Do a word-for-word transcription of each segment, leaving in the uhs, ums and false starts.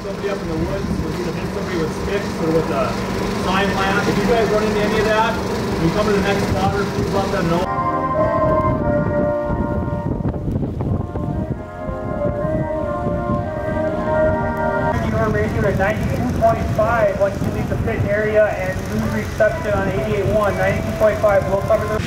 somebody up in the woods, you'll either hit somebody with sticks or with a sign lamp. If you guys run into any of that, when you come to the next spotter, please let them know. Radio at ninety-two point five once you leave the pit area and lose reception on eighty-eight point one. ninety-two point five will cover the...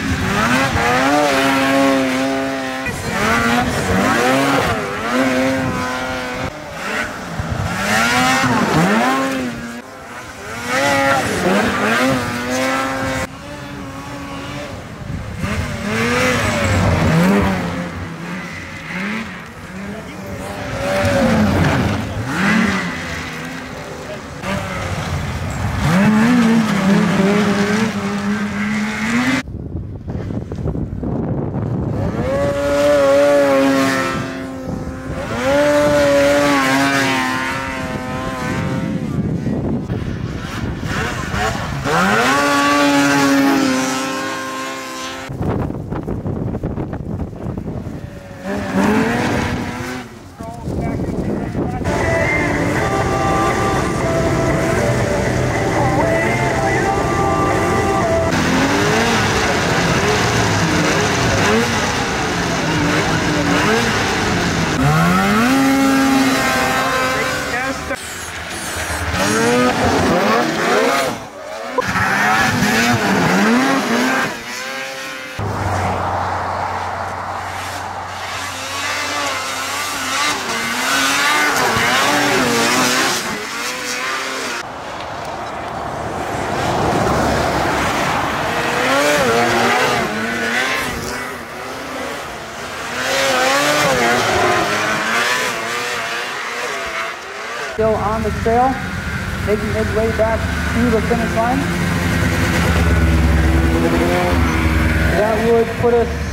Still on the trail, making his way back to the finish line. That would put us